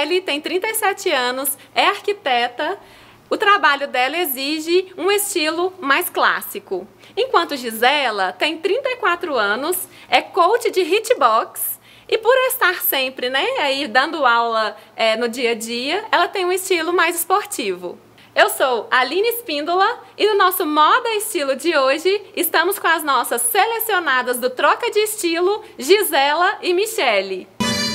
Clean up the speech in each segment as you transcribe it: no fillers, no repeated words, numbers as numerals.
Michele tem 37 anos, é arquiteta. O trabalho dela exige um estilo mais clássico. Enquanto Gisela tem 34 anos, é coach de hitbox e por estar sempre, né, aí dando aula no dia a dia, ela tem um estilo mais esportivo. Eu sou a Aline Espíndola e no nosso Moda e Estilo de hoje estamos com as nossas selecionadas do Troca de Estilo, Gisela e Michele.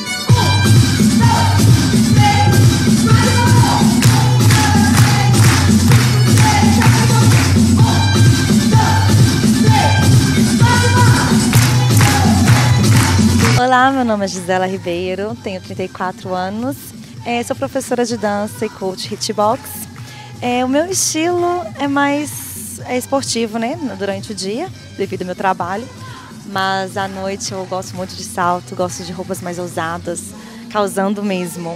Olá, meu nome é Gisela Ribeiro, tenho 34 anos, sou professora de dança e coach hitbox. O meu estilo é mais esportivo, né, durante o dia, devido ao meu trabalho, mas à noite eu gosto muito de salto, gosto de roupas mais ousadas, causando mesmo.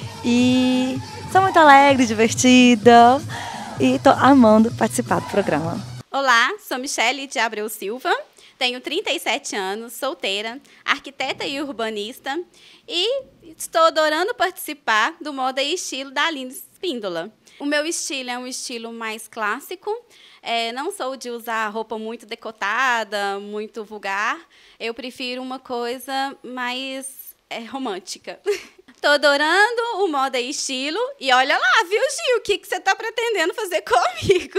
E sou muito alegre, divertida e estou amando participar do programa. Olá, sou Michele de Abreu Silva. Tenho 37 anos, solteira, arquiteta e urbanista e estou adorando participar do Moda e Estilo da Aline Espíndola. O meu estilo é um estilo mais clássico, não sou de usar roupa muito decotada, muito vulgar, eu prefiro uma coisa mais romântica. Estou adorando o Moda e Estilo e olha lá, viu, Gil, o que você está pretendendo fazer comigo?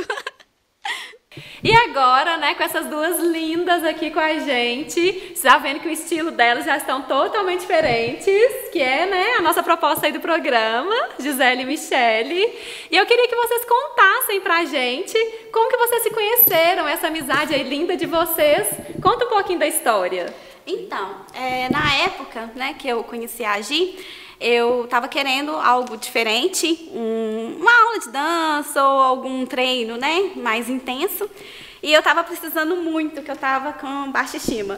E agora, né, com essas duas lindas aqui com a gente, você tá vendo que o estilo delas já estão totalmente diferentes, que é, né, a nossa proposta aí do programa, Gisele e Michele. E eu queria que vocês contassem pra gente como que vocês se conheceram, essa amizade aí linda de vocês. Conta um pouquinho da história. Então, na época, né, que eu conheci a Gi, eu estava querendo algo diferente, uma aula de dança ou algum treino, né, mais intenso. E eu estava precisando muito, que eu estava com baixa estima.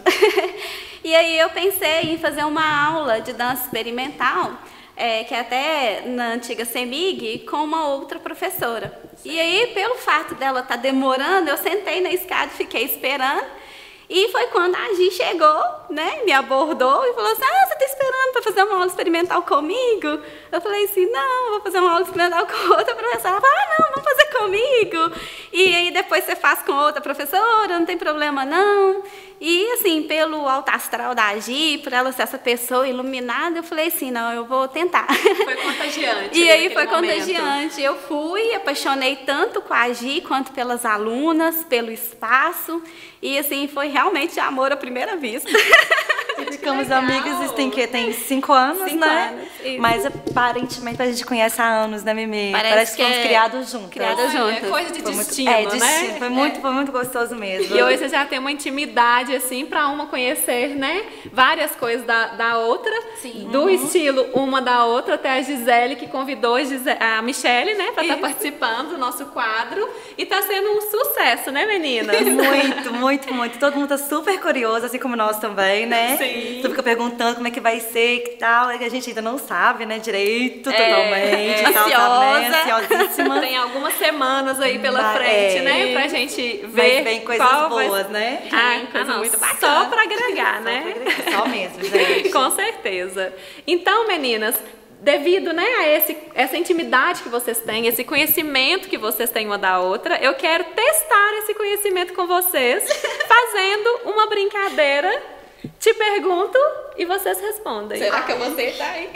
E aí eu pensei em fazer uma aula de dança experimental, que é até na antiga CEMIG, com uma outra professora. E aí, pelo fato dela estar demorando, eu sentei na escada e fiquei esperando. E foi quando a Gi chegou, né, me abordou e falou assim, você está esperando para fazer uma aula experimental comigo? Eu falei assim, não, vou fazer uma aula experimental com outra professora. Ela falou, não, vamos fazer comigo. E aí depois você faz com outra professora, não tem problema não. E assim, pelo alto astral da Gi, por ela ser essa pessoa iluminada, eu falei assim, não, eu vou tentar. Foi contagiante. E aí foi contagiante. Eu fui, apaixonei tanto com a Gi, quanto pelas alunas, pelo espaço. E assim, foi realmente amor à primeira vista. E ficamos amigas, tem 5 anos, 5 né? anos, isso. Mas aparentemente a gente conhece há anos, né, Mimi? Parece que fomos criados juntas. Criadas juntas. É coisa de Foi destino, muito, né? destino. Foi muito gostoso mesmo. E hoje você já tem uma intimidade, assim, para uma conhecer, né, várias coisas da outra. Sim. Do estilo uma da outra, até a Gisele, que convidou a Michele, né, para estar participando do nosso quadro. E tá sendo um sucesso, né, meninas? Muito. Todo mundo tá super curioso, assim como nós também, né? Sim. Tu fica perguntando como é que vai ser e tal. É que a gente ainda não sabe, né, direito, totalmente. Ansiosa. Tem algumas semanas aí pela frente, né, pra gente ver. Mas vem coisas boas, né? Coisa muito bacana. Só pra agregar, né? Só mesmo, gente. Com certeza. Então, meninas, devido, né, a essa intimidade que vocês têm, esse conhecimento que vocês têm uma da outra, eu quero testar esse conhecimento com vocês, fazendo uma brincadeira. Te pergunto e vocês respondem. Será que eu vou acertar aí?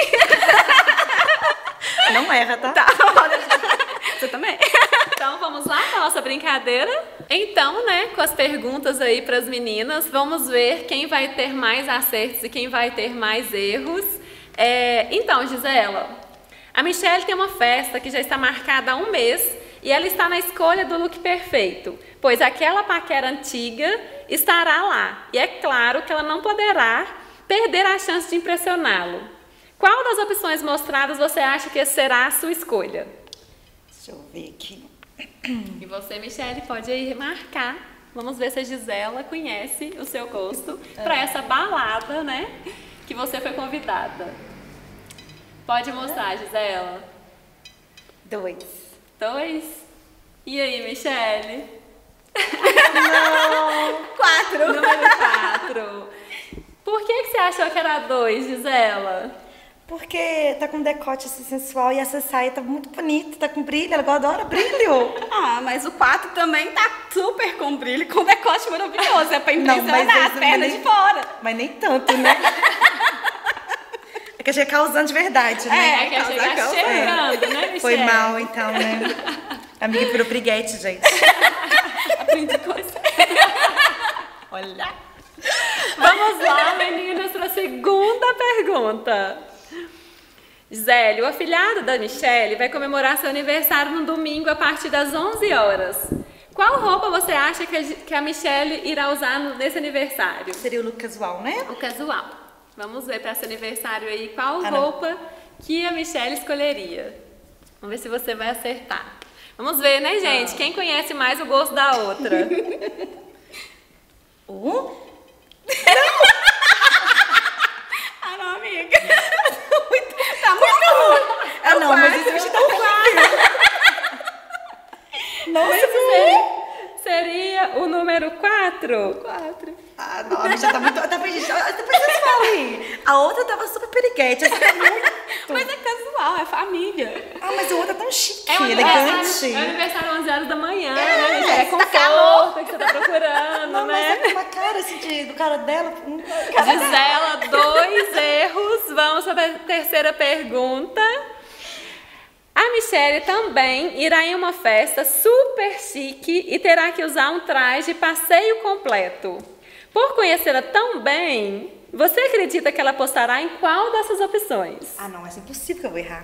Não erra, tá? Você também? Então vamos lá para a nossa brincadeira? Então, né, com as perguntas aí para as meninas, vamos ver quem vai ter mais acertos e quem vai ter mais erros. Então, Gisela, a Michele tem uma festa que já está marcada há um mês e ela está na escolha do look perfeito, pois aquela paquera antiga estará lá. E é claro que ela não poderá perder a chance de impressioná-lo. Qual das opções mostradas você acha que será a sua escolha? Deixa eu ver aqui. E você, Michele, pode aí marcar. Vamos ver se a Gisela conhece o seu gosto para essa balada, né, que você foi convidada. Pode mostrar, Gisela. 2. 2. E aí, Michele? Não. 4. Número 4. Por que você achou que era 2, Gisela? Porque tá com um decote assim, sensual e essa saia tá muito bonita, tá com brilho, ela adora brilho. Ah, mas o 4 também tá super com brilho, com decote maravilhoso. É pra impressionar mas as pernas de fora. Mas nem tanto, né? É que a gente causando de verdade, né? É que a gente tá chegando, né, Michelle? Foi mal, então, né? Amiga virou briguete, gente. Aprendi coisa. Olha. Vamos lá, meninas, para a segunda pergunta. Gisele, o afilhado da Michelle vai comemorar seu aniversário no domingo a partir das 11 horas. Qual roupa você acha que a Michelle irá usar nesse aniversário? Seria o look casual, né? O casual. Vamos ver para esse aniversário aí qual roupa que a Michelle escolheria. Vamos ver se você vai acertar. Vamos ver, né, gente? Quem conhece mais o gosto da outra? Ah, não, amiga. Tá muito ruim. Ah, não, mas esse vestido tá horrível. Nossa, Seria o número 4? 4. Ah, não, a bicha tá muito... Depois vocês falem. A outra tava super periguete, essa tá muito... Mas é casual, é família. Ah, mas a outra tá tão chique, É o elegante. aniversário 11 horas da manhã, né? É, É tá conforto que você tá procurando, Não, mas né? é com uma cara assim do cara dela. Gisela, 2 erros. Vamos para a terceira pergunta. A Michelle também irá em uma festa super chique e terá que usar um traje passeio completo. Por conhecê-la tão bem, você acredita que ela apostará em qual dessas opções? Ah, não, é impossível que eu vou errar.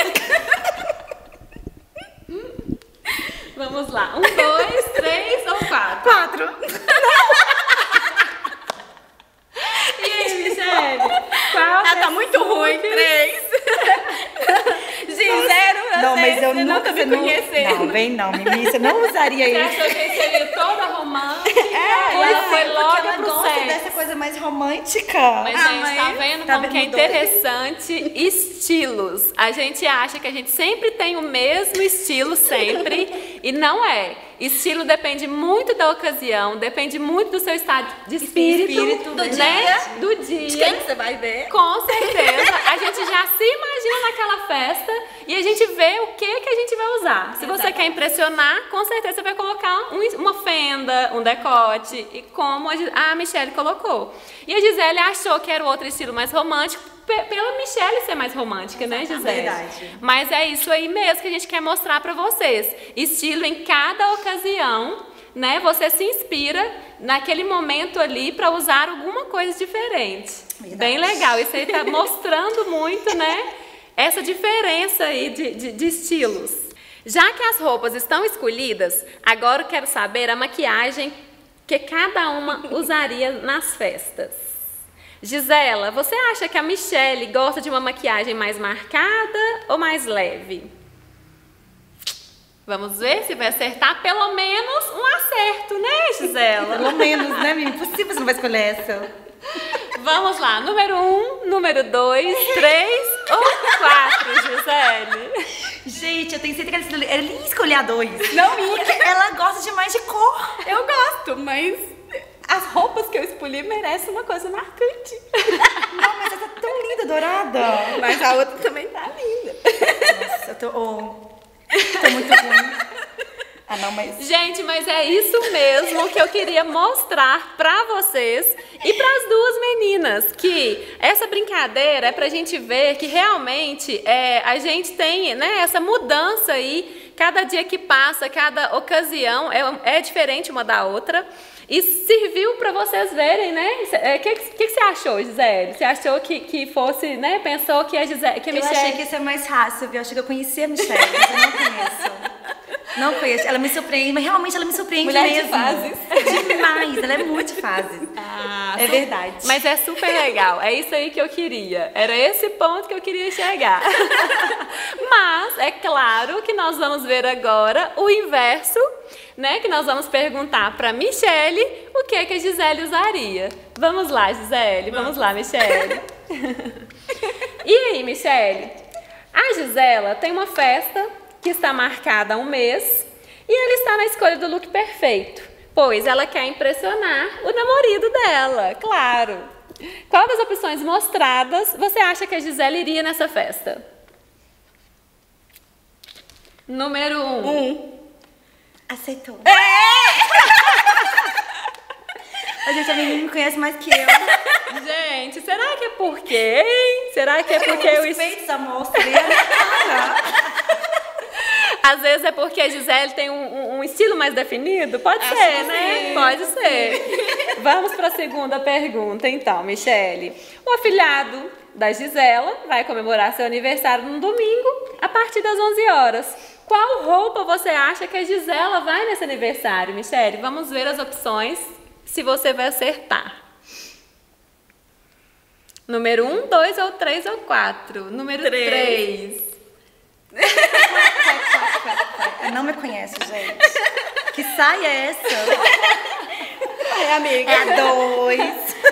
Vamos lá. 1, 2, 3 ou 4? 4. E aí, Michelle? Qual Ah, tá muito ruim. 3. Zero. Não, mas eu você nunca me conhecendo. Não, vem não, Mimi, você não usaria Você isso. achou que seria toda romântica? Pois ela foi é, logo porque ela pro gosta sexo. dessa coisa mais romântica. Mas, Ah, gente, mas tá vendo tá como vendo, que é mudou? interessante estilos. A gente acha que a gente sempre tem o mesmo estilo, sempre, e não é. Estilo depende muito da ocasião, depende muito do seu estado de espírito, do né? dia. Do dia. De quem que você vai ver? Com certeza. A gente já se imagina naquela festa e a gente vê o que a gente vai usar. Se você quer impressionar, com certeza você vai colocar uma fenda, um decote, e como a Michelle colocou. E a Gisele achou que era o outro estilo mais romântico, pela Michelle ser mais romântica, né, Gisele? Verdade. Mas é isso aí mesmo que a gente quer mostrar pra vocês. Estilo em cada ocasião, né? Você se inspira naquele momento ali pra usar alguma coisa diferente. Verdade. Bem legal. Isso aí tá mostrando muito, né? Essa diferença aí de estilos. Já que as roupas estão escolhidas, agora eu quero saber a maquiagem que cada uma usaria nas festas. Gisela, você acha que a Michelle gosta de uma maquiagem mais marcada ou mais leve? Vamos ver se vai acertar pelo menos um acerto, né, Gisela? Pelo menos, né, Mimi? Impossível você não vai escolher essa. Vamos lá, número 1, número 2, 3 ou 4, Gisele? Gente, eu tenho certeza que ela ia escolher a 2. Não ia. Ela gosta demais de cor. Eu gosto, mas as roupas que eu escolhi merecem uma coisa marcante. Não, mas essa tá tão linda, dourada. Mas a outra também tá linda. Nossa, eu tô muito ruim. Ah, não, mas... Gente, mas é isso mesmo que eu queria mostrar pra vocês e pras duas meninas, que essa brincadeira é pra gente ver que realmente a gente tem, né, essa mudança aí, cada dia que passa, cada ocasião é diferente uma da outra. E serviu para vocês verem, né? O que você achou, Gisele? Você achou que fosse, né? Pensou que a Gisele, que a Michelle... Eu achei que ia ser mais fácil, viu? Eu achei que eu conhecia a Michelle, mas eu não conheço. Não conheço. Ela me surpreende, mas realmente ela me surpreende Mulher de mesmo. fases. Demais, ela é muito de fases. É verdade. Mas é super legal. É isso aí que eu queria. Era esse ponto que eu queria chegar. Mas é claro que nós vamos ver agora o inverso, né? Que nós vamos perguntar para Michelle o que a Gisele usaria. Vamos lá, Gisele. Vamos lá, Michelle. E aí, Michelle? A Gisela tem uma festa que está marcada há um mês e ela está na escolha do look perfeito, pois ela quer impressionar o namorado dela, claro. Qual das opções mostradas você acha que a Gisele iria nessa festa? Número 1. Aceitou. A gente, a menina me conhece mais que eu. Gente, será que é por quê, hein? Será que é porque Os peitos da mostra e a minha cara. Às vezes é porque a Gisele tem um estilo mais definido? Pode ser, né? Pode ser. Vamos para a segunda pergunta, então, Michele. O afilhado da Gisela vai comemorar seu aniversário no domingo, a partir das 11 horas. Qual roupa você acha que a Gisela vai nesse aniversário, Michele? Vamos ver as opções, se você vai acertar. Número 1, 2 ou 3 ou 4? Número 3. Não me conhece, gente. Que saia é essa? É, amiga. É a 2.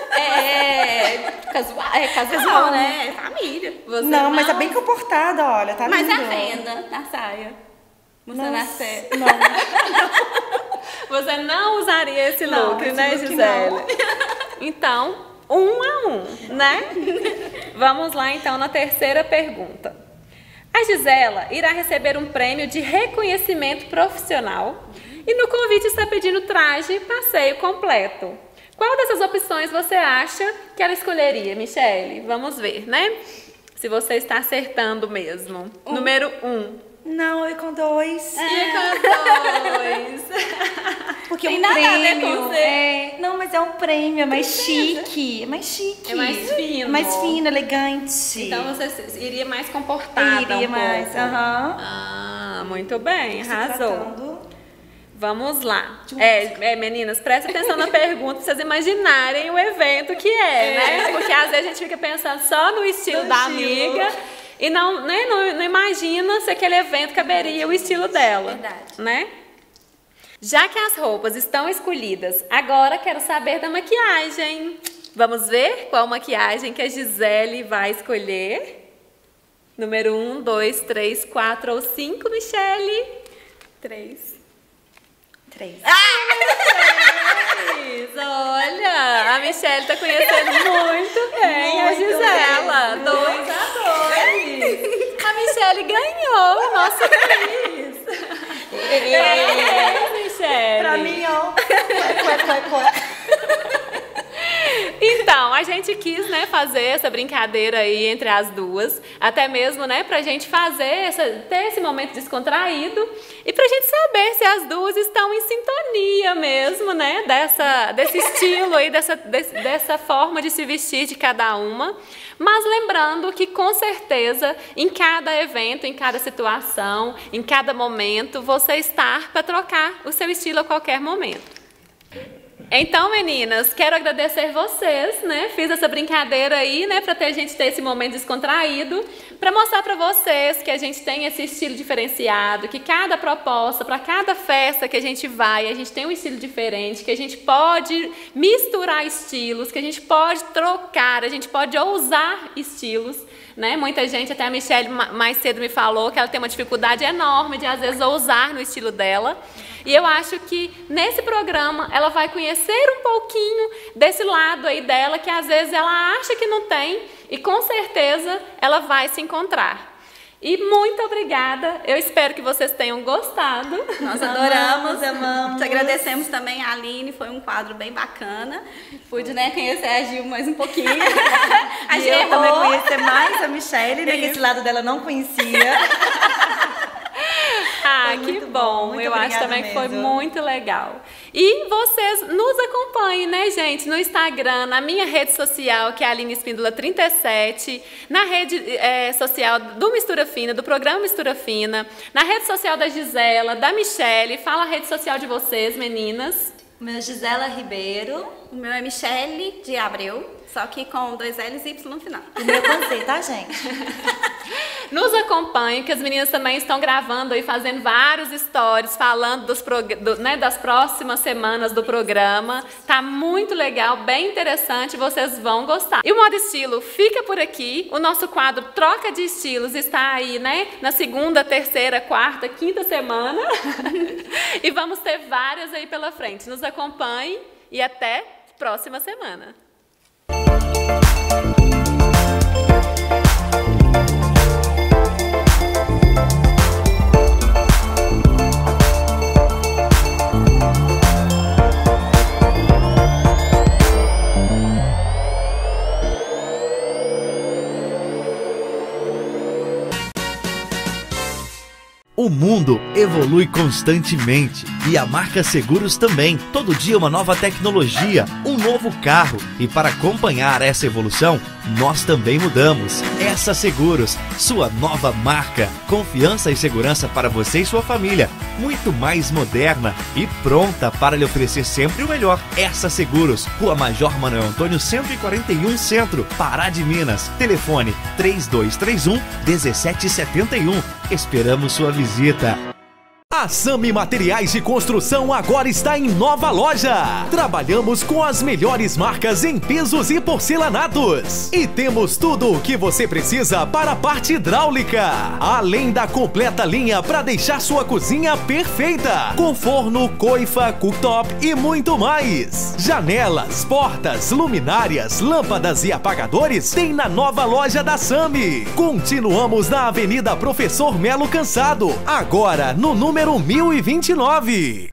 Casual, né? É família. Você Não, mas tá bem comportada, olha. Tá Mas lindo. é a venda na saia. Mostrando a saia. Não. Você não usaria esse look, esse né, look Gisele? não. Então, 1 a 1, né? Vamos lá, então, na terceira pergunta. A Gisela irá receber um prêmio de reconhecimento profissional e no convite está pedindo traje e passeio completo. Qual dessas opções você acha que ela escolheria, Michele? Vamos ver, né? Se você está acertando mesmo. Número 1. Não, eu com 2. E com 2. Porque Tem um nada a ver prêmio. com você. Não, mas é um prêmio, é mais chique. É mais chique. É mais fino. Mais fino, elegante. Então você iria mais comportada iria um mais. pouco. Aham. Ah, muito bem, Se arrasou. tratando. Vamos lá. Meninas, prestem atenção na pergunta pra vocês imaginarem o evento que né? Porque às vezes a gente fica pensando só no estilo da amiga e não imagina se aquele evento caberia o estilo dela. Verdade. Né? Já que as roupas estão escolhidas, agora quero saber da maquiagem. Vamos ver qual maquiagem que a Gisele vai escolher? Número 1, 2, 3, 4 ou 5, Michele? 3. 3. Olha, a Michele tá conhecendo muito bem a Gisela. 2 a 2. A Michele ganhou o nosso quiz. Michele. Pra mim, ó. Então, a gente quis, né, fazer essa brincadeira aí entre as duas, até mesmo, né, pra gente ter esse momento descontraído e pra gente saber se as duas estão em sintonia mesmo, né, desse estilo aí, dessa forma de se vestir de cada uma. Mas lembrando que, com certeza, em cada evento, em cada situação, em cada momento, você está para trocar o seu estilo a qualquer momento. Então, meninas, quero agradecer vocês, né? Fiz essa brincadeira aí, né, para a gente ter esse momento descontraído, para mostrar para vocês que a gente tem esse estilo diferenciado, que cada proposta, para cada festa que a gente vai, a gente tem um estilo diferente, que a gente pode misturar estilos, que a gente pode trocar, a gente pode ousar estilos, né? Muita gente, até a Michele mais cedo me falou que ela tem uma dificuldade enorme de, às vezes, ousar no estilo dela. E eu acho que nesse programa ela vai conhecer um pouquinho desse lado aí dela que às vezes ela acha que não tem e com certeza ela vai se encontrar. E muito obrigada, eu espero que vocês tenham gostado. Nós adoramos, amamos. Te agradecemos também a Aline, foi um quadro bem bacana. Pude, né, conhecer a Gil mais um pouquinho. A Gil também conhecer mais a Michele, né, que esse lado dela eu não conhecia. Ah, que bom. Muito eu acho também mesmo. que foi muito legal. E vocês nos acompanhem, né, gente? No Instagram, na minha rede social, que é a Aline Espíndola 37, na rede social do Mistura Fina, do programa Mistura Fina, na rede social da Gisela, da Michele. Fala a rede social de vocês, meninas. O meu é Gisela Ribeiro. O meu é Michele de Abreu, só que com 2 L's e Y no final. O meu com Z, tá, gente? Nos acompanhem, que as meninas também estão gravando e fazendo vários stories falando das próximas semanas do programa. Tá muito legal, bem interessante, vocês vão gostar. E o Moda Estilo fica por aqui. O nosso quadro Troca de Estilos está aí, né? Na segunda, terceira, quarta, quinta semana. E vamos ter várias aí pela frente. Nos acompanhem e até próxima semana. O mundo evolui constantemente e a marca Seguros também. Todo dia uma nova tecnologia, um novo carro. E para acompanhar essa evolução, nós também mudamos. Essa Seguros, sua nova marca. Confiança e segurança para você e sua família. Muito mais moderna e pronta para lhe oferecer sempre o melhor. Essa Seguros, Rua Major Manuel Antônio 141 Centro, Pará de Minas. Telefone 3231-1771. Esperamos sua visita. A Sami Materiais de Construção agora está em nova loja. Trabalhamos com as melhores marcas em pisos e porcelanatos. E temos tudo o que você precisa para a parte hidráulica. Além da completa linha para deixar sua cozinha perfeita. Com forno, coifa, cooktop e muito mais. Janelas, portas, luminárias, lâmpadas e apagadores tem na nova loja da Sami. Continuamos na Avenida Professor Melo Cansado. Agora no número 1029.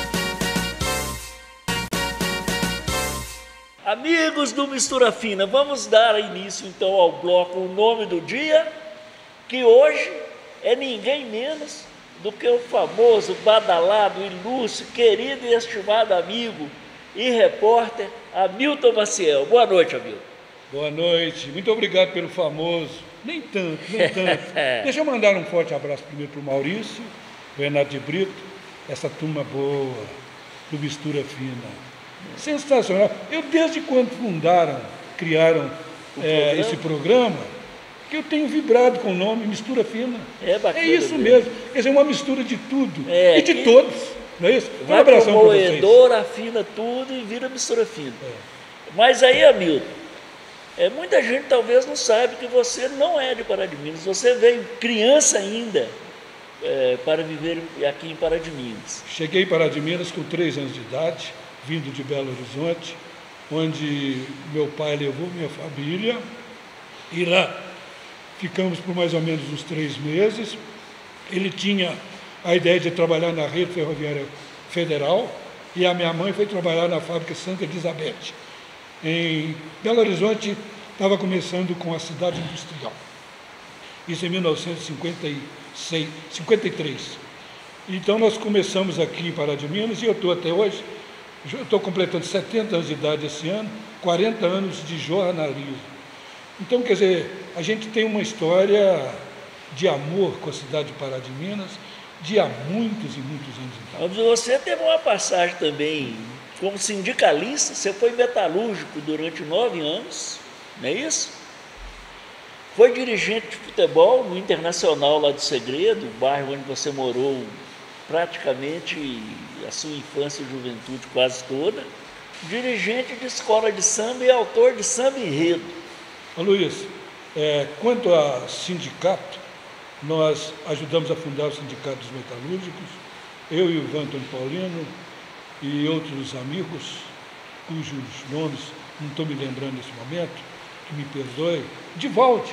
Amigos do Mistura Fina, vamos dar início então ao bloco O Nome do Dia, que hoje é ninguém menos do que o famoso, badalado, ilustre, querido e estimado amigo e repórter Hamilton Maciel. Boa noite, Hamilton. Boa noite, muito obrigado pelo famoso. Nem tanto, nem tanto. Deixa eu mandar um forte abraço primeiro para o Maurício, Renato de Brito, essa turma boa, do Mistura Fina. Sensacional. Eu, desde quando criaram esse programa, que eu tenho vibrado com o nome Mistura Fina. É bacana. É isso mesmo. Quer dizer, uma mistura de tudo e de que todos. Não é isso? Vai para o moedor, afina tudo e vira Mistura Fina. Mas aí, Hamilton, muita gente talvez não sabe que você não é de Pará de Minas. Você veio criança ainda para viver aqui em Pará de Minas. Cheguei em Pará de Minas com 3 anos de idade, vindo de Belo Horizonte, onde meu pai levou minha família, e lá ficamos por mais ou menos uns 3 meses. Ele tinha a ideia de trabalhar na Rede Ferroviária Federal, e a minha mãe foi trabalhar na fábrica Santa Elizabeth. Em Belo Horizonte, estava começando com a cidade industrial. Isso em 1953. Então nós começamos aqui em Pará de Minas, e eu estou até hoje, estou completando 70 anos de idade esse ano, 40 anos de jornalismo. Então, quer dizer, a gente tem uma história de amor com a cidade de Pará de Minas, de há muitos e muitos anos. Mas você teve uma passagem também como sindicalista, você foi metalúrgico durante 9 anos, não é isso? Foi dirigente de futebol no Internacional lá do Segredo, o bairro onde você morou praticamente a sua infância e juventude quase toda. Dirigente de escola de samba e autor de samba enredo. Ô Luiz, quanto a sindicato, nós ajudamos a fundar o Sindicato dos Metalúrgicos, eu e o Ivan Antônio Paulino e outros amigos, cujos nomes não estou me lembrando nesse momento, que me perdoe, Divaldo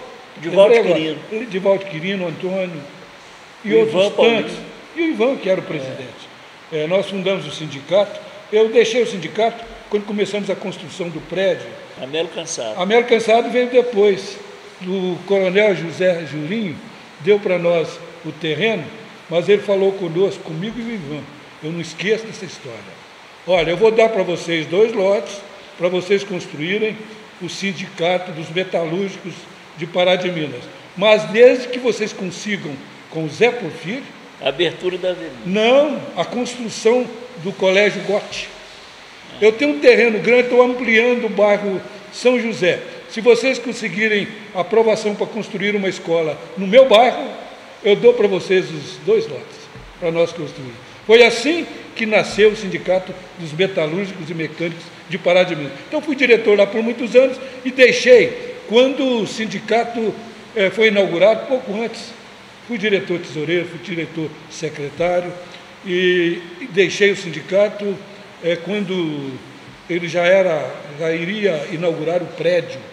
Quirino, Antônio e outros tantos, e o Ivan, que era o presidente. Nós fundamos o sindicato. Eu deixei o sindicato quando começamos a construção do prédio. Amelo Cansado. Amelo Cansado veio depois. O coronel José Julinho deu para nós o terreno, mas ele falou conosco, comigo e o Ivan. Eu não esqueço dessa história. Olha, eu vou dar para vocês 2 lotes para vocês construírem o Sindicato dos Metalúrgicos de Pará de Minas. Mas desde que vocês consigam, com o Zé Porfírio... A abertura da avenida. Não, a construção do Colégio Gotti. Eu tenho um terreno grande, estou ampliando o bairro São José. Se vocês conseguirem aprovação para construir uma escola no meu bairro, eu dou para vocês os 2 lotes para nós construir. Foi assim que nasceu o Sindicato dos Metalúrgicos e Mecânicos de Pará de Minas. Então, fui diretor lá por muitos anos e deixei, quando o sindicato foi inaugurado, pouco antes, fui diretor tesoureiro, fui diretor secretário e deixei o sindicato quando ele já iria inaugurar o prédio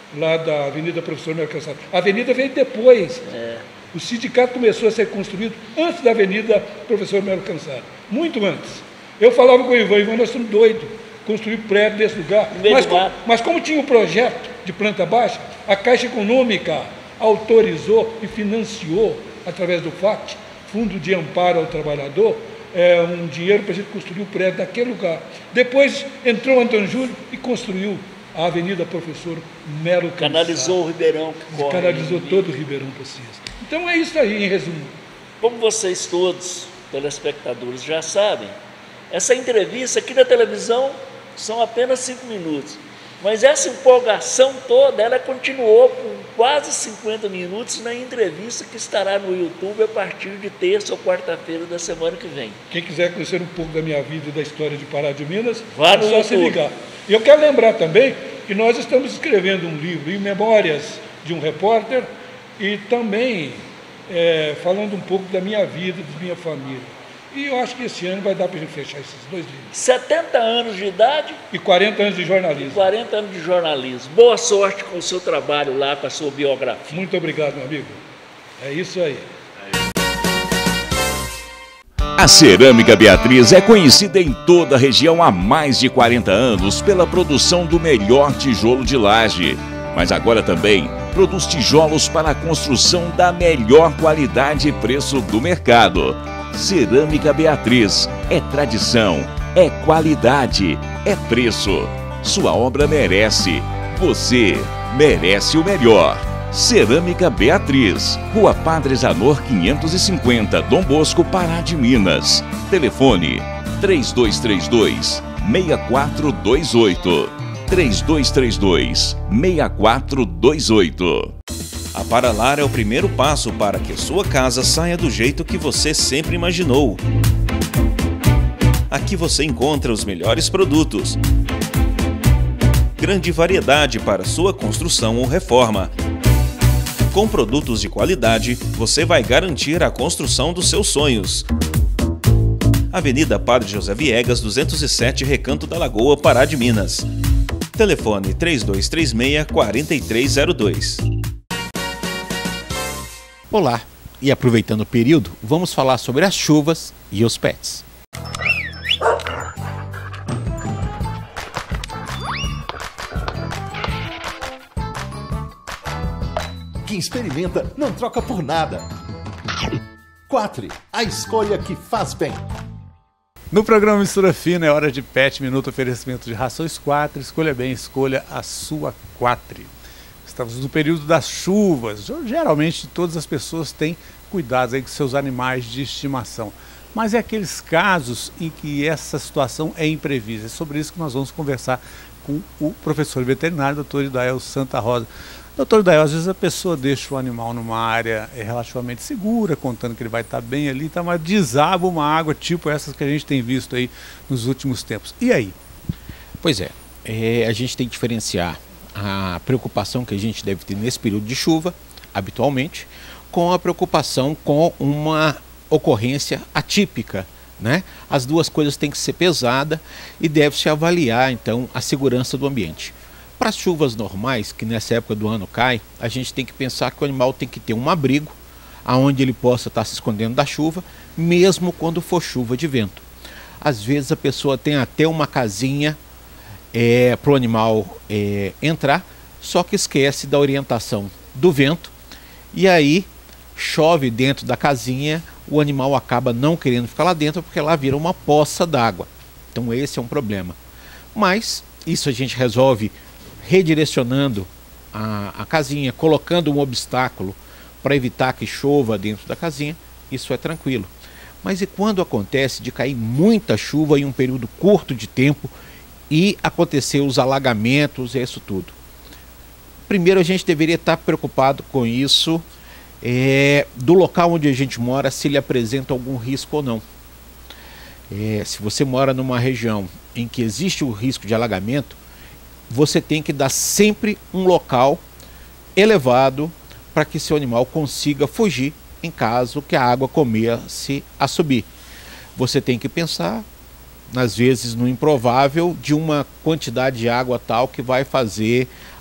lá da Avenida Professor Melo Cansado. A avenida veio depois. O sindicato começou a ser construído antes da Avenida Professor Melo Cansado, muito antes. Eu falava com o Ivan, nós estamos doidos, construir prédio nesse lugar. Mas como tinha um projeto de planta baixa, a Caixa Econômica autorizou e financiou, através do FAT, Fundo de Amparo ao Trabalhador, um dinheiro para a gente construir o prédio naquele lugar. Depois entrou o Antônio Júlio e construiu a Avenida Professor Melo Cansado. Canalizou o Ribeirão. Canalizou todo o Ribeirão Caxias. Então é isso aí, em resumo. Como vocês todos, telespectadores, já sabem, essa entrevista aqui na televisão são apenas 5 minutos. Mas essa empolgação toda, ela continuou por quase 50 minutos na entrevista que estará no YouTube a partir de terça ou quarta-feira da semana que vem. Quem quiser conhecer um pouco da minha vida e da história de Pará de Minas, é só se ligar. E eu quero lembrar também que nós estamos escrevendo um livro em memórias de um repórter e também falando um pouco da minha vida, da minha família. E eu acho que esse ano vai dar para a gente fechar esses 2 livros. 70 anos de idade. E 40 anos de jornalismo. 40 anos de jornalismo. Boa sorte com o seu trabalho lá, com a sua biografia. Muito obrigado, meu amigo. É isso aí. A Cerâmica Beatriz é conhecida em toda a região há mais de 40 anos pela produção do melhor tijolo de laje. Mas agora também produz tijolos para a construção da melhor qualidade e preço do mercado. Cerâmica Beatriz é tradição, é qualidade, é preço. Sua obra merece. Você merece o melhor. Cerâmica Beatriz, Rua Padre Zanor 550, Dom Bosco, Pará de Minas. Telefone 3232-6428. 3232-6428. A Paralar é o primeiro passo para que sua casa saia do jeito que você sempre imaginou. Aqui você encontra os melhores produtos, grande variedade para sua construção ou reforma. Com produtos de qualidade, você vai garantir a construção dos seus sonhos. Avenida Padre José Viegas, 207, Recanto da Lagoa, Pará de Minas. Telefone 3236-4302. Olá, e aproveitando o período, vamos falar sobre as chuvas e os pets. Quem experimenta não troca por nada. Quatro, a escolha que faz bem. No programa Mistura Fina é hora de Pet Minuto, oferecimento de rações Quatro. Escolha bem, escolha a sua Quatro. Estamos no período das chuvas. Geralmente todas as pessoas têm cuidados aí com seus animais de estimação. Mas é aqueles casos em que essa situação é imprevista. É sobre isso que nós vamos conversar com o professor veterinário, Dr. Idael Santa Rosa. Doutor Idael, às vezes a pessoa deixa o animal numa área relativamente segura, contando que ele vai estar bem ali, mas desaba uma água tipo essas que a gente tem visto aí nos últimos tempos. E aí? Pois é, a gente tem que diferenciar a preocupação que a gente deve ter nesse período de chuva, habitualmente, com a preocupação com uma ocorrência atípica, né? As duas coisas têm que ser pesadas e deve-se avaliar, então, a segurança do ambiente. Para as chuvas normais, que nessa época do ano cai, a gente tem que pensar que o animal tem que ter um abrigo, onde ele possa estar se escondendo da chuva, mesmo quando for chuva de vento. Às vezes a pessoa tem até uma casinha para o animal entrar, só que esquece da orientação do vento, e aí chove dentro da casinha, o animal acaba não querendo ficar lá dentro, porque lá vira uma poça d'água. Então esse é um problema. Mas isso a gente resolve redirecionando a casinha, colocando um obstáculo para evitar que chova dentro da casinha, isso é tranquilo. Mas e quando acontece de cair muita chuva em um período curto de tempo e acontecer os alagamentos e isso tudo? Primeiro a gente deveria estar preocupado com isso, do local onde a gente mora, se ele apresenta algum risco ou não. Se você mora numa região em que existe o risco de alagamento, você tem que dar sempre um local elevado para que seu animal consiga fugir em caso que a água comece a subir. Você tem que pensar, às vezes, no improvável de uma quantidade de água tal que vai fazer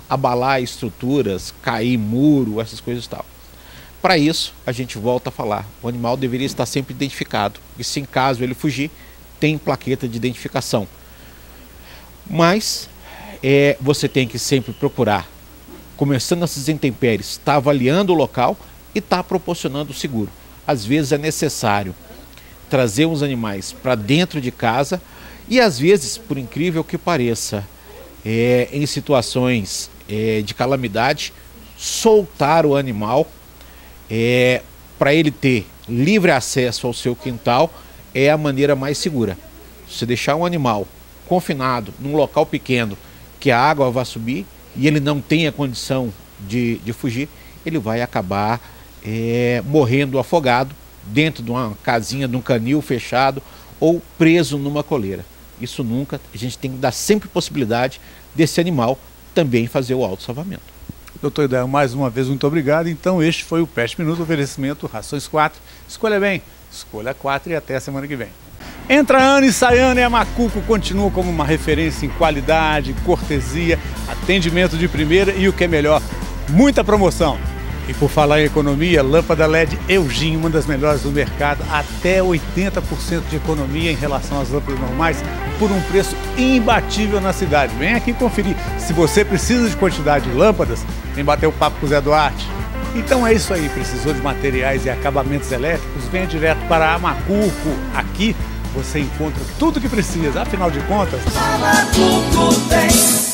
abalar estruturas, cair muro, essas coisas e tal. Para isso, a gente volta a falar, o animal deveria estar sempre identificado, e se em caso ele fugir, tem plaqueta de identificação. Mas você tem que sempre procurar, começando essas intempéries, estar avaliando o local e estar proporcionando o seguro. Às vezes é necessário trazer os animais para dentro de casa e às vezes, por incrível que pareça, em situações de calamidade, soltar o animal para ele ter livre acesso ao seu quintal é a maneira mais segura. Se deixar um animal confinado num local pequeno que a água vai subir e ele não tem a condição de fugir, ele vai acabar morrendo afogado dentro de uma casinha, de um canil fechado ou preso numa coleira. Isso nunca, a gente tem que dar sempre possibilidade desse animal também fazer o autossalvamento. Doutor Idael, mais uma vez, muito obrigado. Então, este foi o Pet Minuto, oferecimento Rações 4. Escolha bem, escolha 4 e até a semana que vem. Entra ano e sai ano e a Macuco continua como uma referência em qualidade, cortesia, atendimento de primeira e o que é melhor, muita promoção. E por falar em economia, lâmpada LED Eugin, uma das melhores do mercado, até 80% de economia em relação às lâmpadas normais, por um preço imbatível na cidade. Vem aqui conferir. Se você precisa de quantidade de lâmpadas, vem bater o papo com o Zé Duarte. Então é isso aí, precisou de materiais e acabamentos elétricos, venha direto para a Macuco. Aqui você encontra tudo o que precisa, afinal de contas... A Macuco tem.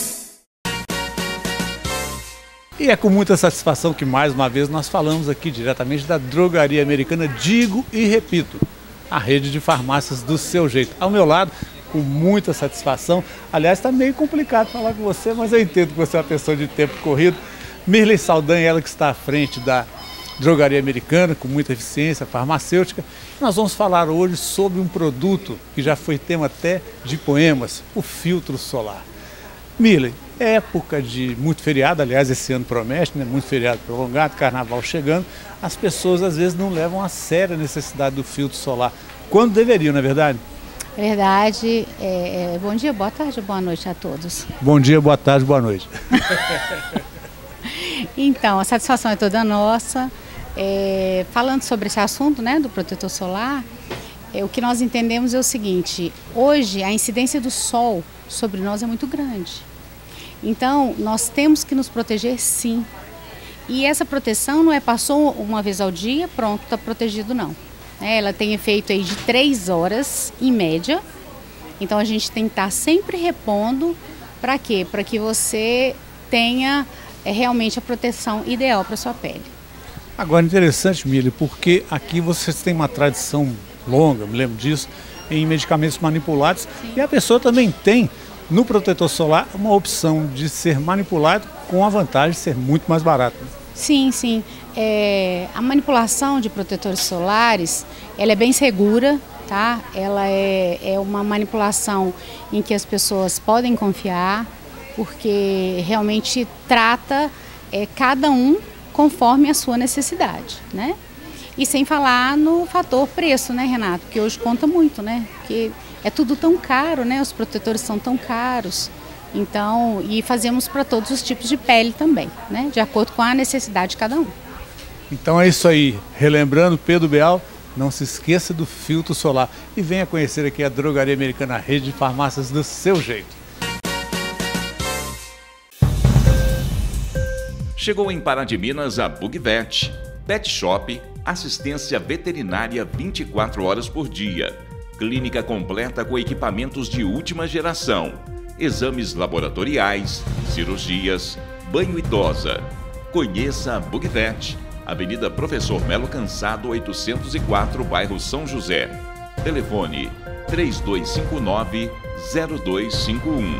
E é com muita satisfação que mais uma vez nós falamos aqui diretamente da Drogaria Americana, digo e repito, a rede de farmácias do seu jeito. Ao meu lado, com muita satisfação, aliás está meio complicado falar com você, mas eu entendo que você é uma pessoa de tempo corrido. Mirley Saldanha, ela que está à frente da Drogaria Americana, com muita eficiência farmacêutica. Nós vamos falar hoje sobre um produto que já foi tema até de poemas, o filtro solar. Mirley, é época de muito feriado, aliás, esse ano promete, né? Muito feriado prolongado, carnaval chegando. As pessoas às vezes não levam a sério a necessidade do filtro solar, quando deveriam, não é verdade? Verdade. Bom dia, boa tarde, boa noite a todos. Bom dia, boa tarde, boa noite. Então, a satisfação é toda nossa. Falando sobre esse assunto, né, do protetor solar, o que nós entendemos é o seguinte: hoje a incidência do sol sobre nós é muito grande. Então, nós temos que nos proteger, sim. E essa proteção não passou uma vez ao dia, pronto, está protegido, não. Ela tem efeito aí de 3 horas, em média. Então, a gente tem que estar sempre repondo. Para quê? Para que você tenha realmente a proteção ideal para a sua pele. Agora, interessante, Mirley, porque aqui vocês têm uma tradição longa, me lembro disso, em medicamentos manipulados. Sim. E a pessoa também tem, no protetor solar, uma opção de ser manipulado com a vantagem de ser muito mais barato. Sim, sim. A manipulação de protetores solares, ela é bem segura, tá? Ela é uma manipulação em que as pessoas podem confiar, porque realmente trata cada um conforme a sua necessidade, né? E sem falar no fator preço, né, Renato? Que hoje conta muito, né? Porque é tudo tão caro, né? Os protetores são tão caros. Então, e fazemos para todos os tipos de pele também, né? De acordo com a necessidade de cada um. Então é isso aí. Relembrando, Pedro Beal, não se esqueça do filtro solar. E venha conhecer aqui a Drogaria Americana, a rede de farmácias do seu jeito. Chegou em Pará de Minas a Bugvet, Pet Shop, assistência veterinária 24 horas por dia, clínica completa com equipamentos de última geração, exames laboratoriais, cirurgias, banho idosa. Conheça a Bugvet, Avenida Professor Melo Cansado, 804, bairro São José. Telefone 3259-0251.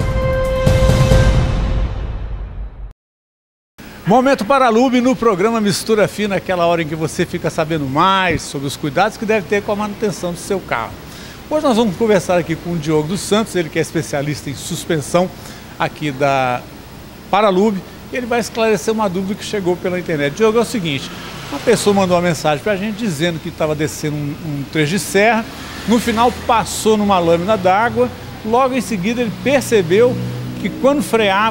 Momento Paralube no programa Mistura Fina, aquela hora em que você fica sabendo mais sobre os cuidados que deve ter com a manutenção do seu carro. Hoje nós vamos conversar aqui com o Diogo dos Santos, ele que é especialista em suspensão aqui da Paralube. Ele vai esclarecer uma dúvida que chegou pela internet. Diogo, é o seguinte, uma pessoa mandou uma mensagem para a gente dizendo que estava descendo um trecho de serra, no final passou numa lâmina d'água, logo em seguida ele percebeu que quando freava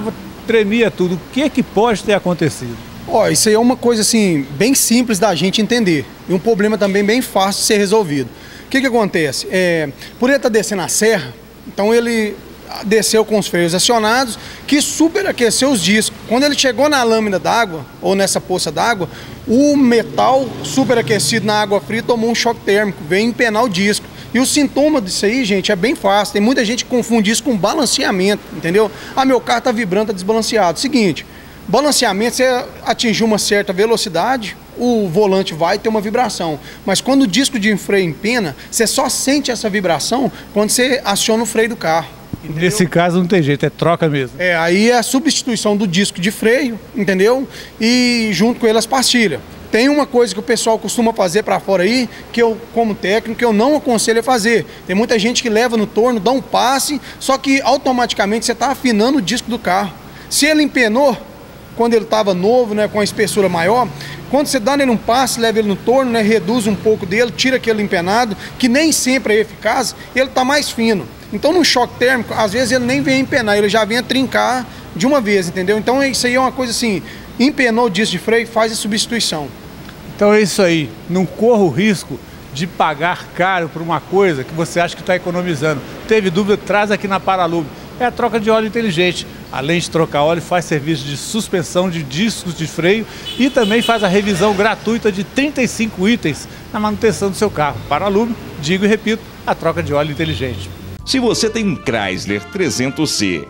tremia tudo. O que pode ter acontecido? Ó, isso aí é uma coisa assim, bem simples da gente entender. E um problema também bem fácil de ser resolvido. O que acontece? Por ele estar descendo a serra, então ele desceu com os freios acionados, que superaqueceu os discos. Quando ele chegou na lâmina d'água, ou nessa poça d'água, o metal superaquecido na água fria tomou um choque térmico, veio empenar o disco. E o sintoma disso aí, gente, é bem fácil. Tem muita gente que confunde isso com balanceamento, entendeu? Ah, meu carro tá vibrando, tá desbalanceado. Seguinte, balanceamento, você atingir uma certa velocidade, o volante vai ter uma vibração. Mas quando o disco de freio empena, você só sente essa vibração quando você aciona o freio do carro. Entendeu? Nesse caso não tem jeito, é troca mesmo. Aí é a substituição do disco de freio, entendeu? E junto com ele as pastilhas. Tem uma coisa que o pessoal costuma fazer para fora aí, que eu, como técnico, eu não aconselho a fazer. Tem muita gente que leva no torno, dá um passe, só que automaticamente você está afinando o disco do carro. Se ele empenou, quando ele estava novo, né, com a espessura maior, quando você dá nele um passe, leva ele no torno, né, reduz um pouco dele, tira aquele empenado, que nem sempre é eficaz, ele está mais fino. Então, no choque térmico, às vezes ele nem vem empenar, ele já vem a trincar de uma vez, entendeu? Então, isso aí é uma coisa assim, empenou o disco de freio, faz a substituição. Então é isso aí, não corra o risco de pagar caro por uma coisa que você acha que está economizando. Teve dúvida? Traz aqui na Paralube. É a troca de óleo inteligente. Além de trocar óleo, faz serviço de suspensão de discos de freio e também faz a revisão gratuita de 35 itens na manutenção do seu carro. Paralube, digo e repito, a troca de óleo inteligente. Se você tem um Chrysler 300C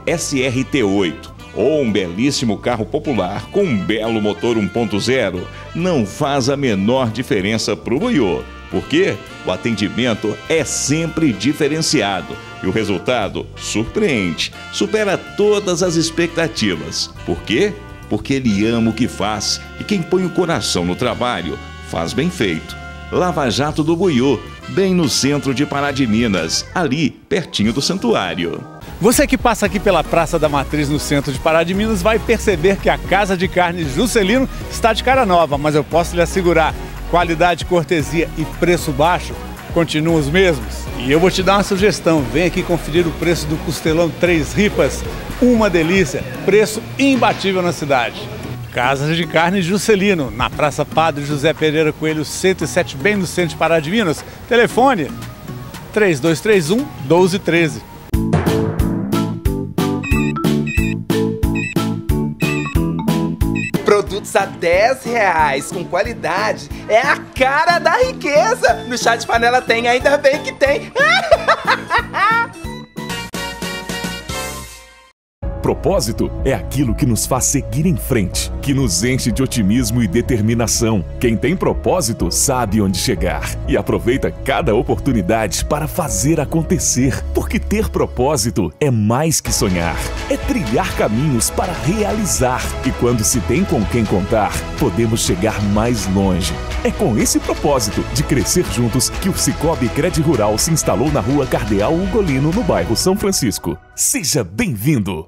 SRT8 ou um belíssimo carro popular com um belo motor 1.0, não faz a menor diferença para o Buiô, porque o atendimento é sempre diferenciado e o resultado surpreende, supera todas as expectativas. Por quê? Porque ele ama o que faz e quem põe o coração no trabalho faz bem feito. Lava Jato do Buiô, bem no centro de Pará de Minas, ali pertinho do santuário. Você que passa aqui pela Praça da Matriz no centro de Pará de Minas vai perceber que a Casa de Carne Juscelino está de cara nova, mas eu posso lhe assegurar, qualidade, cortesia e preço baixo continuam os mesmos. E eu vou te dar uma sugestão, vem aqui conferir o preço do costelão 3 ripas, uma delícia, preço imbatível na cidade. Casa de Carne Juscelino, na Praça Padre José Pereira Coelho 107, bem no centro de Pará de Minas. Telefone 3231-1213. Produtos a R$10 com qualidade é a cara da riqueza. No Chá de Panela tem, ainda bem que tem. Propósito é aquilo que nos faz seguir em frente, que nos enche de otimismo e determinação. Quem tem propósito sabe onde chegar e aproveita cada oportunidade para fazer acontecer, porque ter propósito é mais que sonhar, é trilhar caminhos para realizar. E quando se tem com quem contar, podemos chegar mais longe. É com esse propósito de crescer juntos que o Sicoob Cred Rural se instalou na Rua Cardeal Ugolino, no bairro São Francisco. Seja bem-vindo!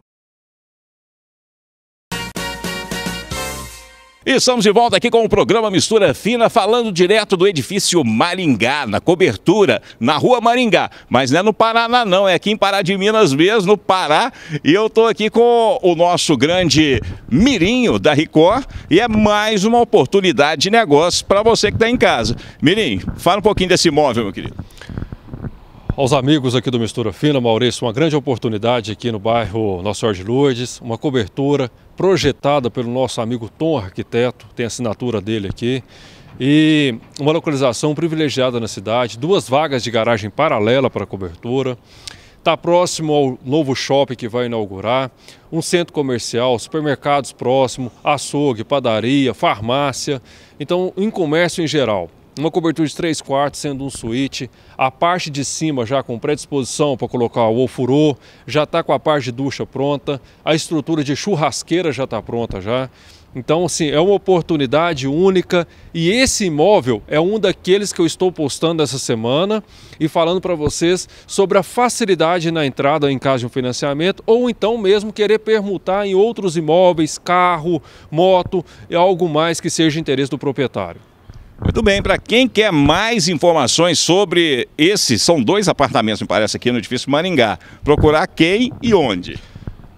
E estamos de volta aqui com o programa Mistura Fina, falando direto do edifício Maringá, na cobertura, na Rua Maringá. Mas não é no Paraná não, é aqui em Pará de Minas mesmo, no Pará. E eu estou aqui com o nosso grande Mirinho da Ricor e é mais uma oportunidade de negócio para você que está em casa. Mirinho, fala um pouquinho desse imóvel, meu querido. Aos amigos aqui do Mistura Fina, Maurício, uma grande oportunidade aqui no bairro Nossa Senhora de Lourdes, uma cobertura projetada pelo nosso amigo Tom Arquiteto, tem a assinatura dele aqui, e uma localização privilegiada na cidade, 2 vagas de garagem paralela para a cobertura, está próximo ao novo shopping que vai inaugurar, um centro comercial, supermercados próximo, açougue, padaria, farmácia, então em comércio em geral. Uma cobertura de 3 quartos, sendo um suíte, a parte de cima já com predisposição para colocar o ofurô, já está com a parte de ducha pronta, a estrutura de churrasqueira já está pronta já. Então, assim, é uma oportunidade única e esse imóvel é um daqueles que eu estou postando essa semana e falando para vocês sobre a facilidade na entrada em caso de um financiamento ou então mesmo querer permutar em outros imóveis, carro, moto e algo mais que seja interesse do proprietário. Muito bem, para quem quer mais informações sobre esses, são 2 apartamentos, me parece, aqui no edifício Maringá, procurar quem e onde?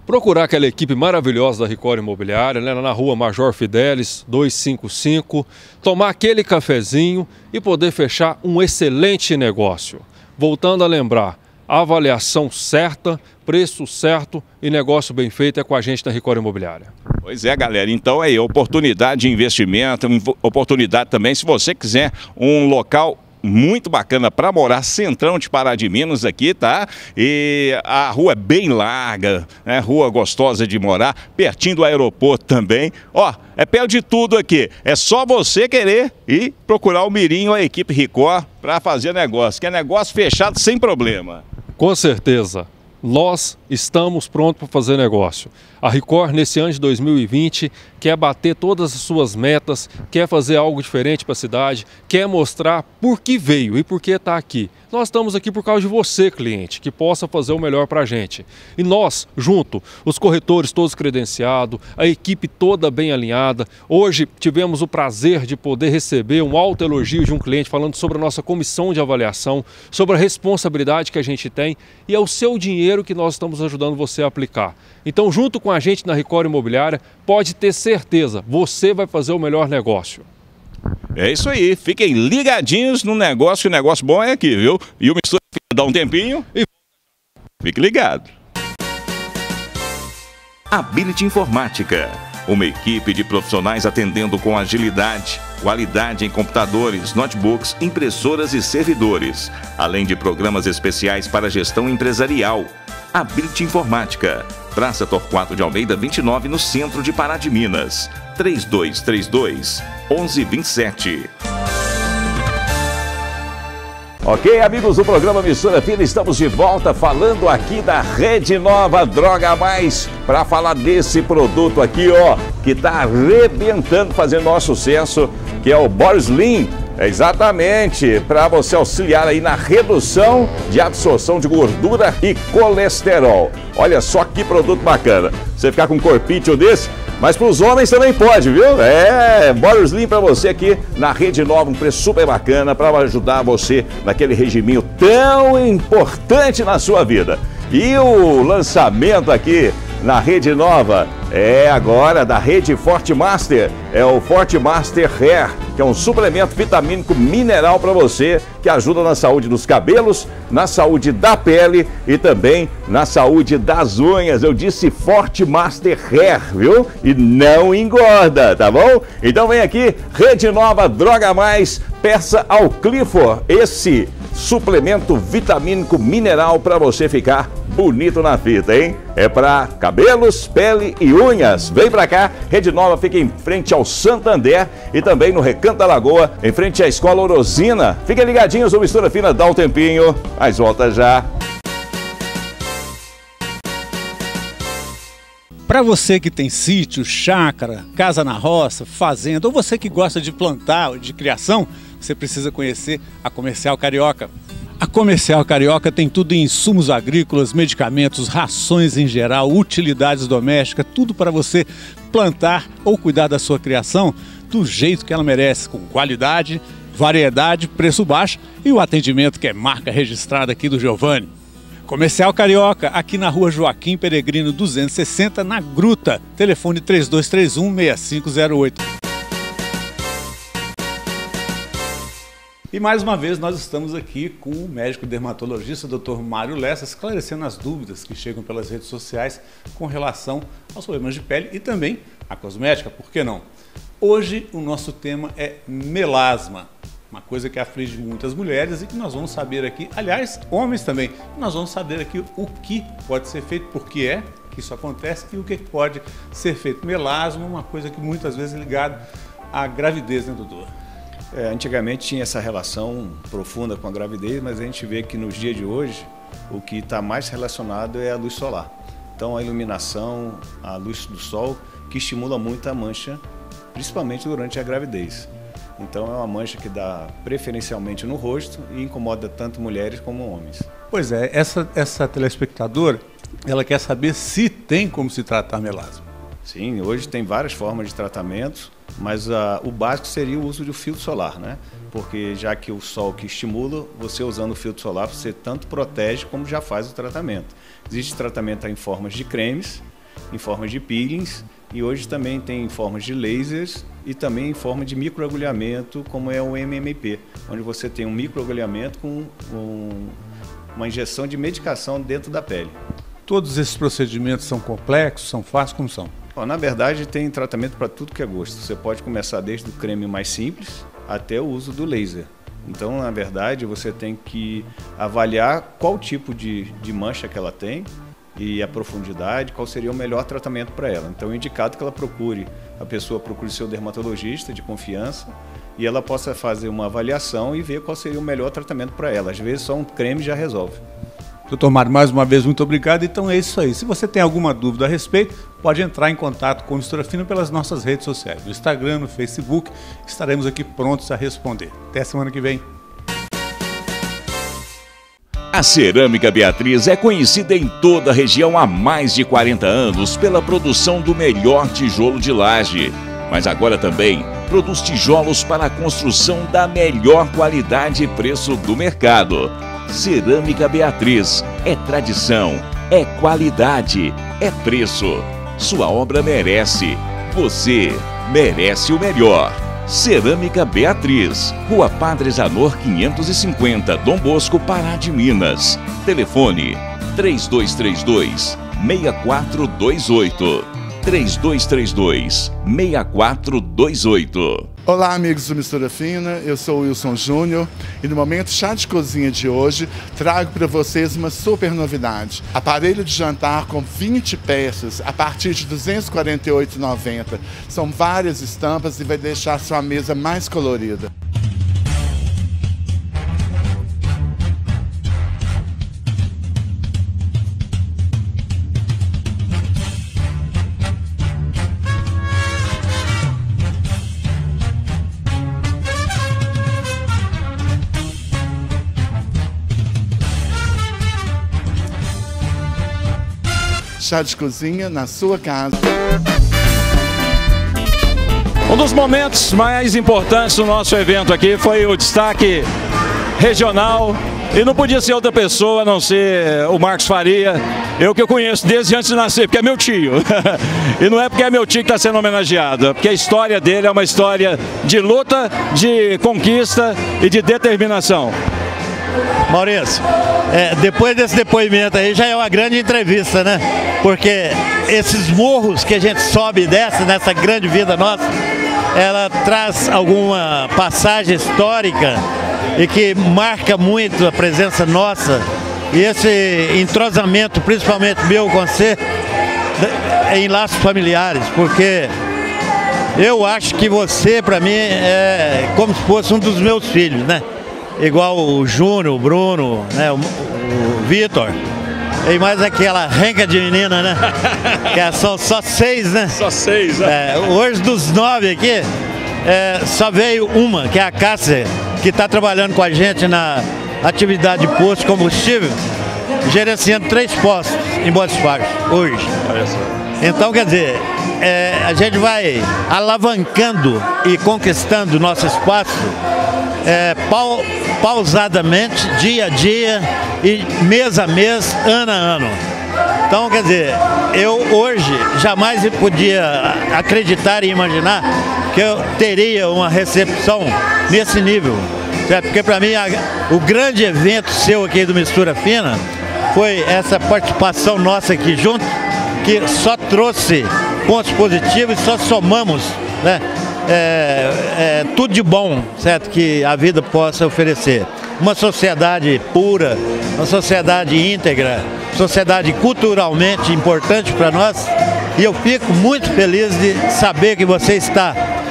procurar aquela equipe maravilhosa da Ricord Imobiliária, né, na rua Major Fidelis, 255, tomar aquele cafezinho e poder fechar um excelente negócio. Voltando a lembrar, a avaliação certa, preço certo e negócio bem feito é com a gente da Ricord Imobiliária. Pois é, galera, então aí, oportunidade de investimento, oportunidade também, se você quiser um local muito bacana para morar, centrão de Pará de Minas aqui, tá? E a rua é bem larga, né? Rua gostosa de morar, pertinho do aeroporto também. Ó, é perto de tudo aqui. É só você querer ir procurar o Mirinho, a equipe Ricord, para fazer negócio, que é negócio fechado sem problema. Com certeza. Nós estamos prontos para fazer negócio. A Ricord, nesse ano de 2020, quer bater todas as suas metas, quer fazer algo diferente para a cidade, quer mostrar por que veio e por que está aqui. Nós estamos aqui por causa de você, cliente, que possa fazer o melhor para a gente. E nós, junto, os corretores todos credenciados, a equipe toda bem alinhada. Hoje tivemos o prazer de poder receber um alto elogio de um cliente falando sobre a nossa comissão de avaliação, sobre a responsabilidade que a gente tem e é o seu dinheiro que nós estamos ajudando você a aplicar. Então, junto com a gente na Ricord Imobiliária, pode ter certeza, você vai fazer o melhor negócio. É isso aí, fiquem ligadinhos no negócio, o negócio bom é aqui, viu? E o Mistura Fina dá um tempinho e fique ligado. Ability Informática, uma equipe de profissionais atendendo com agilidade, qualidade em computadores, notebooks, impressoras e servidores, além de programas especiais para gestão empresarial. Ability Informática, Praça Torquato de Almeida 29, no centro de Pará de Minas. 3232-1127. Ok, amigos do programa Mistura Fina, estamos de volta falando aqui da Rede Nova Droga Mais, para falar desse produto aqui, ó, que está arrebentando, fazendo nosso sucesso, que é o Borslim. Exatamente, para você auxiliar aí na redução de absorção de gordura e colesterol. Olha só que produto bacana. Você ficar com um corpinho desse, mas para os homens também pode, viu? É, Borslim para você aqui na Rede Nova, um preço super bacana para ajudar você naquele regiminho tão importante na sua vida. E o lançamento aqui na Rede Nova é agora da Rede Forte Master, é o Forte Master Hair, que é um suplemento vitamínico mineral para você, que ajuda na saúde dos cabelos, na saúde da pele e também na saúde das unhas. Eu disse Forte Master Hair, viu? E não engorda, tá bom? Então vem aqui, Rede Nova Droga Mais, peça ao Clifford esse suplemento vitamínico mineral para você ficar bonito na fita, hein? É para cabelos, pele e unhas. Vem pra cá, Rede Nova fica em frente ao Santander e também no Recanto da Lagoa, em frente à Escola Orosina. Fiquem ligadinhos, o Mistura Fina dá um tempinho, mas volta já. Para você que tem sítio, chácara, casa na roça, fazenda, ou você que gosta de plantar ou de criação, você precisa conhecer a Comercial Carioca. A Comercial Carioca tem tudo em insumos agrícolas, medicamentos, rações em geral, utilidades domésticas, tudo para você plantar ou cuidar da sua criação do jeito que ela merece, com qualidade, variedade, preço baixo e o atendimento que é marca registrada aqui do Giovanni. Comercial Carioca, aqui na rua Joaquim Peregrino 260, na Gruta. Telefone 3231-6508. E mais uma vez nós estamos aqui com o médico dermatologista Dr. Mário Lessa, esclarecendo as dúvidas que chegam pelas redes sociais com relação aos problemas de pele e também a cosmética, por que não? Hoje o nosso tema é melasma, uma coisa que aflige muitas mulheres e que nós vamos saber aqui, aliás, homens também, nós vamos saber aqui o que pode ser feito, por que é que isso acontece e o que pode ser feito. Melasma é uma coisa que muitas vezes é ligada à gravidez, né, doutor? Antigamente tinha essa relação profunda com a gravidez, mas a gente vê que nos dias de hoje o que está mais relacionado é a luz solar. Então a iluminação, a luz do sol, que estimula muito a mancha, principalmente durante a gravidez. Então é uma mancha que dá preferencialmente no rosto e incomoda tanto mulheres como homens. Pois é, essa telespectadora, ela quer saber se tem como se tratar melasma. Sim, hoje tem várias formas de tratamento, mas o básico seria o uso do filtro solar, né? Porque já que o sol que estimula, você usando o filtro solar, você tanto protege como já faz o tratamento. Existe tratamento em formas de cremes em forma de peelings e hoje também tem em forma de lasers e também em forma de microagulhamento, como é o MMP, onde você tem um microagulhamento com uma injeção de medicação dentro da pele. Todos esses procedimentos são complexos, são fáceis, como são? Bom, na verdade, tem tratamento para tudo que é gosto. Você pode começar desde o creme mais simples até o uso do laser. Então, na verdade, você tem que avaliar qual tipo de mancha que ela tem e a profundidade, qual seria o melhor tratamento para ela. Então, é indicado que a pessoa procure seu dermatologista de confiança e ela possa fazer uma avaliação e ver qual seria o melhor tratamento para ela. Às vezes, só um creme já resolve. Doutor Mário, mais uma vez, muito obrigado. Então é isso aí. Se você tem alguma dúvida a respeito, pode entrar em contato com o Mistura Fina pelas nossas redes sociais, no Instagram, no Facebook. Estaremos aqui prontos a responder. Até semana que vem. A Cerâmica Beatriz é conhecida em toda a região há mais de 40 anos pela produção do melhor tijolo de laje. Mas agora também produz tijolos para a construção da melhor qualidade e preço do mercado. Cerâmica Beatriz é tradição, é qualidade, é preço. Sua obra merece. Você merece o melhor. Cerâmica Beatriz, Rua Padre Zanor 550, Dom Bosco, Pará de Minas. Telefone 3232-6428. 3232-6428. Olá, amigos do Mistura Fina, eu sou o Wilson Júnior e no Momento Chá de Cozinha de hoje trago para vocês uma super novidade. Aparelho de jantar com 20 peças a partir de R$ 248,90. São várias estampas e vai deixar sua mesa mais colorida. Chá de cozinha na sua casa. Um dos momentos mais importantes do nosso evento aqui foi o destaque regional. E não podia ser outra pessoa a não ser o Marcos Faria, eu que eu conheço desde antes de nascer, porque é meu tio. E não é porque é meu tio que está sendo homenageado, é porque a história dele é uma história de luta, de conquista e de determinação. Maurício, depois desse depoimento aí já é uma grande entrevista, né? Porque esses morros que a gente sobe e desce nessa grande vida nossa, ela traz alguma passagem histórica e que marca muito a presença nossa. E esse entrosamento, principalmente meu com você, em laços familiares, porque eu acho que você, para mim, é como se fosse um dos meus filhos, né? Igual o Júnior, o Bruno, né? o Vitor. E mais aquela renca de menina, né? Que são só 6, né? Só 6, né? Hoje dos 9 aqui, só veio uma, que é a Cássia, que está trabalhando com a gente na atividade de posto de combustível, gerenciando 3 postos em Boa Esparta, hoje. Então, quer dizer, a gente vai alavancando e conquistando o nosso espaço pausadamente, dia a dia e mês a mês, ano a ano. Então, quer dizer, eu hoje jamais podia acreditar e imaginar que eu teria uma recepção nesse nível, certo? Porque para mim o grande evento seu aqui do Mistura Fina foi essa participação nossa aqui junto, que só trouxe pontos positivos e só somamos, né? Tudo de bom, certo? Que a vida possa oferecer. Uma sociedade pura, uma sociedade íntegra, sociedade culturalmente importante para nós. E eu fico muito feliz de saber que você está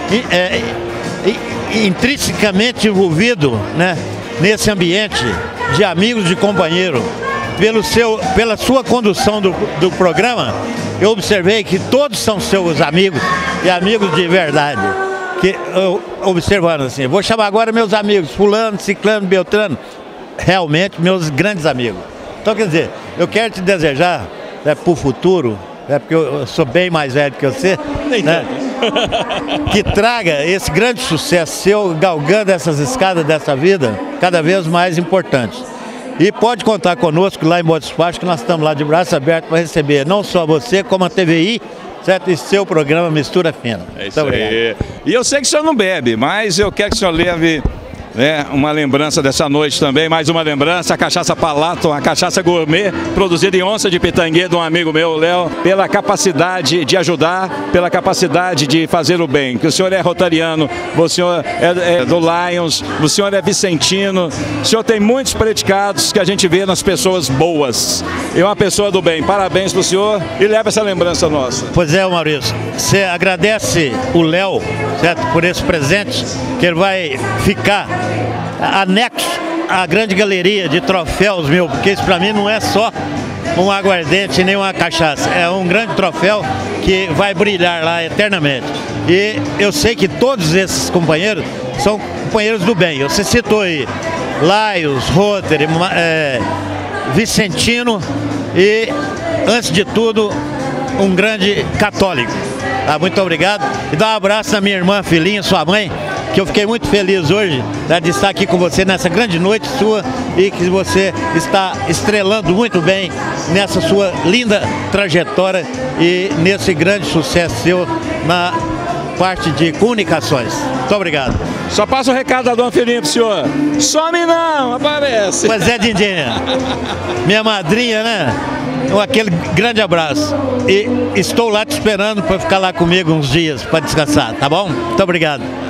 intrinsecamente envolvido, né, nesse ambiente de amigos, de companheiro. Pela sua condução do programa, eu observei que todos são seus amigos e amigos de verdade. Que observando assim, vou chamar agora meus amigos, fulano, ciclano, beltrano, realmente meus grandes amigos. Então, quer dizer, eu quero te desejar, né, para o futuro, né, porque eu sou bem mais velho que você, né, que traga esse grande sucesso seu, galgando essas escadas dessa vida cada vez mais importantes. E pode contar conosco lá em Boa Despacho, que nós estamos lá de braço aberto para receber não só você, como a TVI, certo? E seu programa Mistura Fina. É isso aí. E eu sei que o senhor não bebe, mas eu quero que o senhor leve, né, uma lembrança dessa noite também, mais uma lembrança, a cachaça Palato, a cachaça gourmet, produzida em Onça de Pitanguê, de um amigo meu, Léo, pela capacidade de ajudar, pela capacidade de fazer o bem. Que o senhor é rotariano, o senhor é do Lions, o senhor é vicentino, o senhor tem muitos predicados que a gente vê nas pessoas boas. E uma pessoa do bem. Parabéns pro senhor e leva essa lembrança nossa. Pois é, Maurício. Você agradece o Léo, certo, por esse presente, que ele vai ficar anexo à grande galeria de troféus meu, porque isso para mim não é só um aguardente nem uma cachaça, é um grande troféu que vai brilhar lá eternamente. E eu sei que todos esses companheiros são companheiros do bem. Você citou aí Lions, Rotary, Vicentino e, antes de tudo, um grande católico. Tá, muito obrigado. E dá um abraço na minha irmã, filhinha, sua mãe, que eu fiquei muito feliz hoje, né, de estar aqui com você nessa grande noite sua e que você está estrelando muito bem nessa sua linda trajetória e nesse grande sucesso seu na parte de comunicações. Muito obrigado. Só passa o recado da dona Filhinha pro senhor. Some não, aparece. Pois é, Dindinha. Minha madrinha, né? Aquele grande abraço. E estou lá te esperando para ficar lá comigo uns dias para descansar, tá bom? Muito obrigado.